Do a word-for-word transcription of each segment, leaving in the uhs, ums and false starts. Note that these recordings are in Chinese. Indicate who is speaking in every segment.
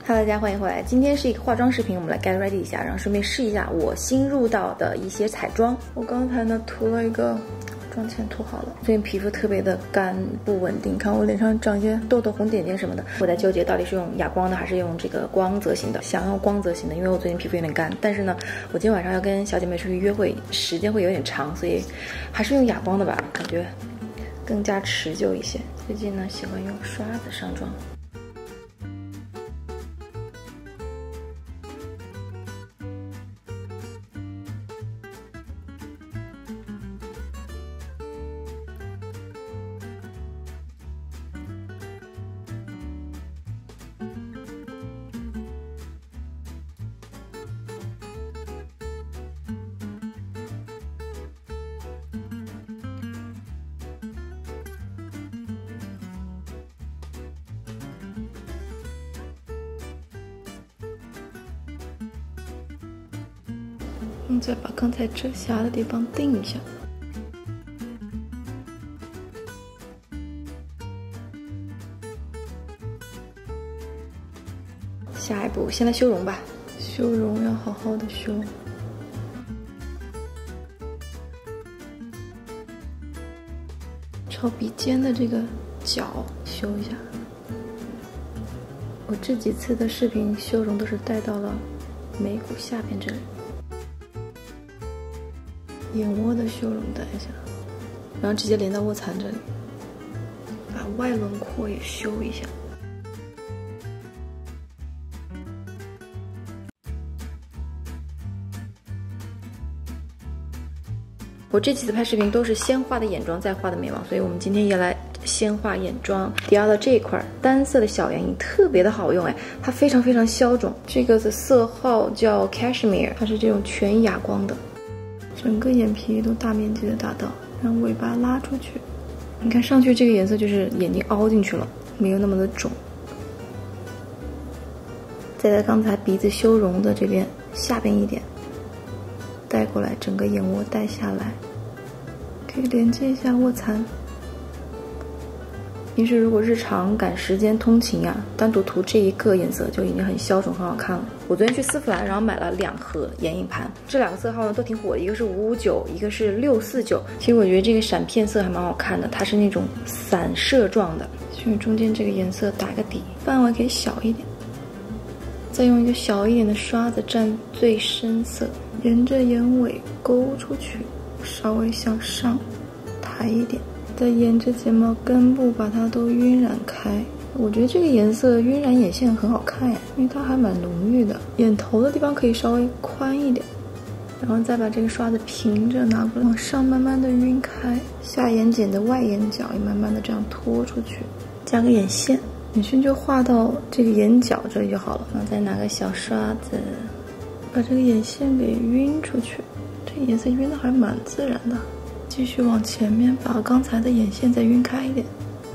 Speaker 1: Hello， 大家欢迎回来。今天是一个化妆视频，我们来 get ready 一下，然后顺便试一下我新入到的一些彩妆。我刚才呢涂了一个妆前涂好了，最近皮肤特别的干不稳定，看我脸上长一些痘痘、红点点什么的。我在纠结到底是用哑光的还是用这个光泽型的。想要光泽型的，因为我最近皮肤有点干，但是呢，我今天晚上要跟小姐妹出去约会，时间会有点长，所以还是用哑光的吧，感觉更加持久一些。最近呢，喜欢用刷子上妆。嗯，再把刚才遮瑕的地方定一下。下一步，先来修容吧。修容要好好的修。朝鼻尖的这个角修一下。我这几次的视频修容都是带到了眉骨下边这里。眼窝的修容带一下，然后直接连到卧蚕这里，把外轮廓也修一下。我这几次拍视频都是先画的眼妆，再画的眉毛，所以我们今天也来先画眼妆。迪奥的这一块单色的小眼影特别的好用，哎，它非常非常消肿。这个的色号叫 Cashmere， 它是这种全哑光的。整个眼皮都大面积的打到，让尾巴拉出去。你看上去这个颜色就是眼睛凹进去了，没有那么的肿。再在刚才鼻子修容的这边下边一点带过来，整个眼窝带下来，可以连接一下卧蚕。平时如果日常赶时间通勤啊，单独涂这一个颜色就已经很消肿很好看了。我昨天去丝芙兰，然后买了两盒眼影盘，这两个色号呢都挺火的，一个是五五九，一个是六四九。其实我觉得这个闪片色还蛮好看的，它是那种散射状的，所以中间这个颜色打个底，范围可以小一点。再用一个小一点的刷子蘸最深色，沿着眼尾勾出去，稍微向上抬一点。再沿着睫毛根部把它都晕染开，我觉得这个颜色晕染眼线很好看呀，因为它还蛮浓郁的。眼头的地方可以稍微宽一点，然后再把这个刷子平着拿过来，往上慢慢的晕开，下眼睑的外眼角也慢慢的这样拖出去，加个眼线，眼线就画到这个眼角这里就好了。然后再拿个小刷子把这个眼线给晕出去，这个颜色晕的还蛮自然的。继续往前面把刚才的眼线再晕开一点，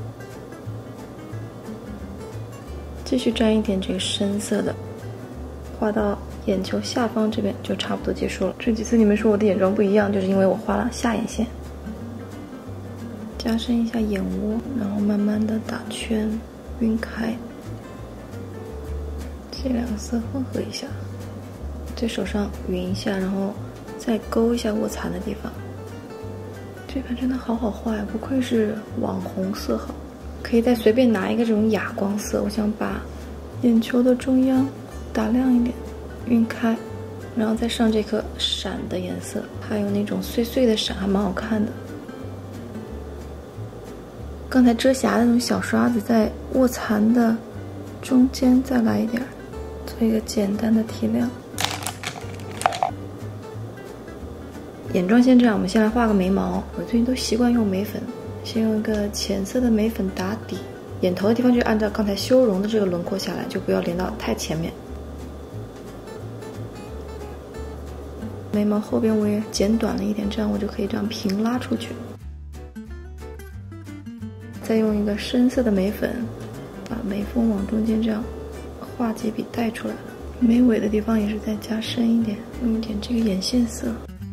Speaker 1: 继续沾一点这个深色的，画到眼球下方这边就差不多结束了。这几次你们说我的眼妆不一样，就是因为我画了下眼线，加深一下眼窝，然后慢慢的打圈晕开，这两个色混合一下，在手上匀一下，然后再勾一下卧蚕的地方。这盘真的好好画呀，不愧是网红色号。可以再随便拿一个这种哑光色，我想把眼球的中央打亮一点，晕开，然后再上这颗闪的颜色，还有那种碎碎的闪，还蛮好看的。刚才遮瑕的那种小刷子在卧蚕的中间再来一点，做一个简单的提亮。眼妆先这样，我们先来画个眉毛。我最近都习惯用眉粉，先用一个浅色的眉粉打底，眼头的地方就按照刚才修容的这个轮廓下来，就不要连到太前面。眉毛后边我也剪短了一点，这样我就可以这样平拉出去。再用一个深色的眉粉，把眉峰往中间这样画几笔带出来，眉尾的地方也是再加深一点，用一点这个眼线色。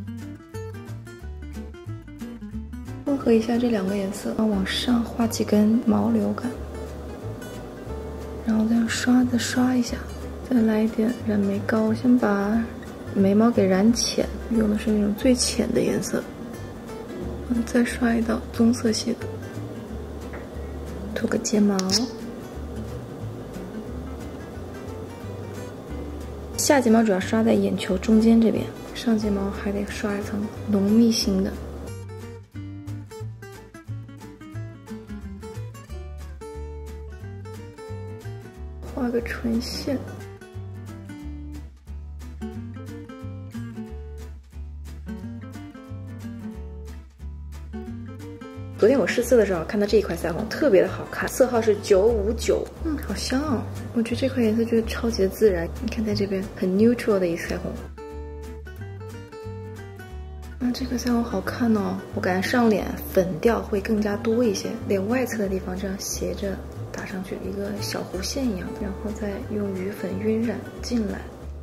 Speaker 1: 混合一下这两个颜色，然后往上画几根毛流感，然然后再用刷子刷一下，再来一点染眉膏，先把眉毛给染浅，用的是那种最浅的颜色。嗯，再刷一道棕色系的，涂个睫毛。下睫毛主要刷在眼球中间这边，上睫毛还得刷一层浓密型的。画个唇线。昨天我试色的时候看到这一块腮红特别的好看，色号是九五九，嗯，好香哦！我觉得这块颜色就是超级的自然，你看在这边很 neutral 的一个腮红。啊，这个腮红好看哦，我感觉上脸粉调会更加多一些，脸外侧的地方这样斜着打上去一个小弧线一样，然后再用余粉晕染进来。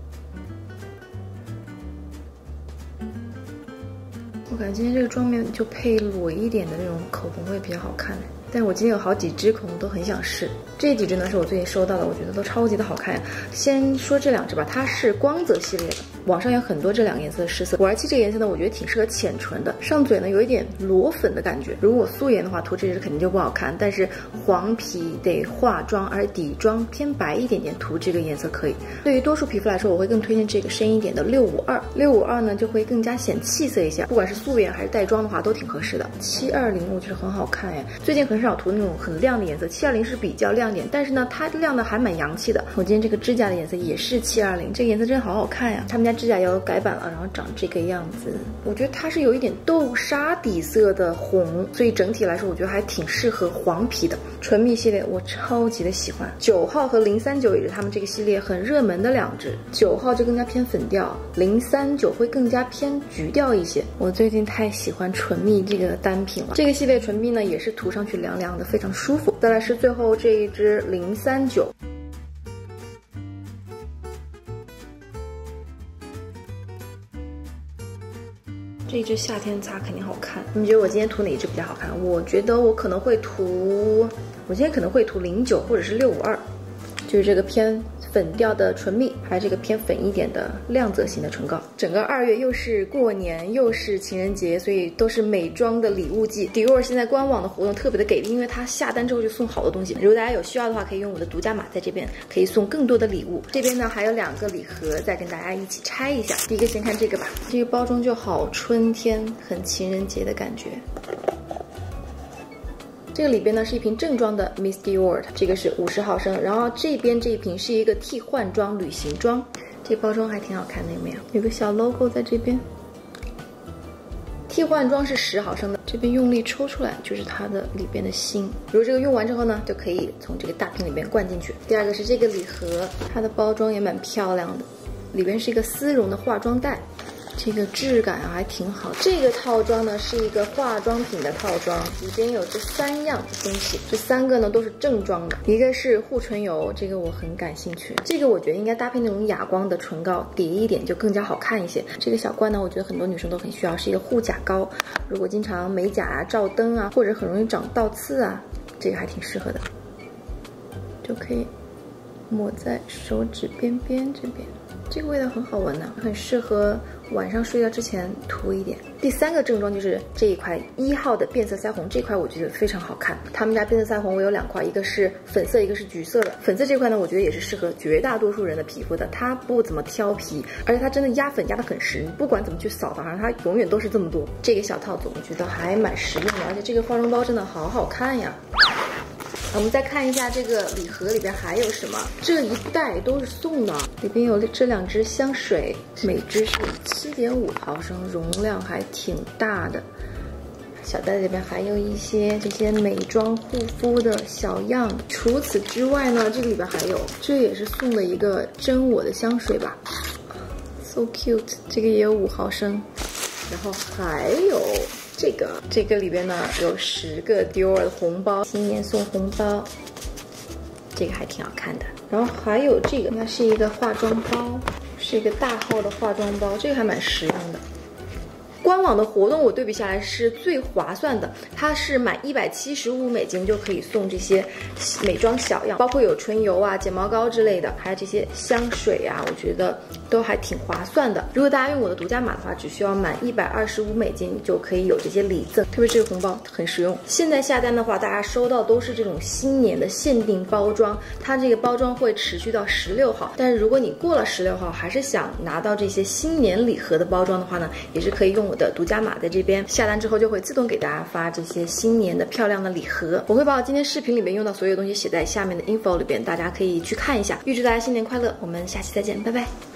Speaker 1: 我感觉今天这个妆面就配裸一点的那种口红会比较好看，但是我今天有好几支口红都很想试，这几支呢是我最近收到的，我觉得都超级的好看呀。先说这两支吧，它是光泽系列的，网上有很多这两个颜色的试色。五二七这个颜色呢，我觉得挺适合浅唇的，上嘴呢有一点裸粉的感觉。如果我素颜的话，涂这支肯定就不好看，但是黄皮得化妆，而底妆偏白一点点，涂这个颜色可以。对于多数皮肤来说，我会更推荐这个深一点的六五二。六五二呢就会更加显气色一些，不管是素颜还是带妆的话都挺合适的。七二零我觉得很好看哎，最近很少涂那种很亮的颜色，七二零是比较亮点，但是呢它亮的还蛮洋气的。我今天这个指甲的颜色也是七二零，这个颜色真的好好看呀。他们家指甲油改版了，然后长这个样子，我觉得它是有一点豆沙底色的红，所以整体来说我觉得还挺适合黄皮的。唇蜜系列我超级的喜欢，九号和零三九也是他们这个系列很热门的两支，九号就更加偏粉调，零三九会更加偏橘调一些。我最近太喜欢唇蜜这个单品了，这个系列唇蜜呢也是涂上去凉凉的，非常舒服。再来是最后这一支零三九。这一支夏天擦肯定好看。你们觉得我今天涂哪一支比较好看？我觉得我可能会涂，我今天可能会涂零九或者是六五二，就是这个偏粉调的唇蜜，还有这个偏粉一点的亮泽型的唇膏。整个二月又是过年又是情人节，所以都是美妆的礼物季。Dior 现在官网的活动特别的给力，因为它下单之后就送好多东西。如果大家有需要的话，可以用我的独家码在这边可以送更多的礼物。这边呢还有两个礼盒，再跟大家一起拆一下。第一个先看这个吧，这个包装就好春天，很情人节的感觉。这个里边呢是一瓶正装的 Miss Dior， 这个是五十毫升，然后这边这一瓶是一个替换装旅行装，这包装还挺好看的，有没有？有个小 logo 在这边。替换装是十毫升的，这边用力抽出来就是它的里边的芯。如果这个用完之后呢，就可以从这个大瓶里边灌进去。第二个是这个礼盒，它的包装也蛮漂亮的，里边是一个丝绒的化妆袋。这个质感啊还挺好。这个套装呢是一个化妆品的套装，里边有这三样东西，这三个呢都是正装的。一个是护唇油，这个我很感兴趣，这个我觉得应该搭配那种哑光的唇膏，叠一点就更加好看一些。这个小罐呢，我觉得很多女生都很需要，是一个护甲膏。如果经常美甲啊、照灯啊，或者很容易长倒刺啊，这个还挺适合的，就可以抹在手指边边这边。这个味道很好闻呢，很适合晚上睡觉之前涂一点。第三个正装就是这一块一号的变色腮红，这块我觉得非常好看。他们家变色腮红我有两块，一个是粉色，一个是橘色的。粉色这块呢，我觉得也是适合绝大多数人的皮肤的，它不怎么挑皮，而且它真的压粉压得很实，你不管怎么去扫，好像它永远都是这么多。这个小套组我觉得还蛮实用的，而且这个化妆包真的好好看呀。我们再看一下这个礼盒里边还有什么，这一袋都是送的，里边有这两支香水，每支是 七点五毫升，容量还挺大的。小袋子里边还有一些这些美妆护肤的小样，除此之外呢，这个里边还有，这也是送的一个真我的香水吧 ，so cute， 这个也有五毫升，然后还有。这个这个里边呢有十个 Dior 的红包，新年送红包，这个还挺好看的。然后还有这个，它是一个化妆包，是一个大号的化妆包，这个还蛮实用的。 官网的活动我对比下来是最划算的，它是满一百七十五美金就可以送这些美妆小样，包括有唇油啊、睫毛膏之类的，还有这些香水啊，我觉得都还挺划算的。如果大家用我的独家码的话，只需要满一百二十五美金就可以有这些礼赠，特别这个红包很实用。现在下单的话，大家收到都是这种新年的限定包装，它这个包装会持续到十六号。但是如果你过了十六号，还是想拿到这些新年礼盒的包装的话呢，也是可以用我的独家码，在这边下单之后就会自动给大家发这些新年的漂亮的礼盒。我会把我今天视频里面用到所有东西写在下面的 info 里边，大家可以去看一下。预祝大家新年快乐，我们下期再见，拜拜。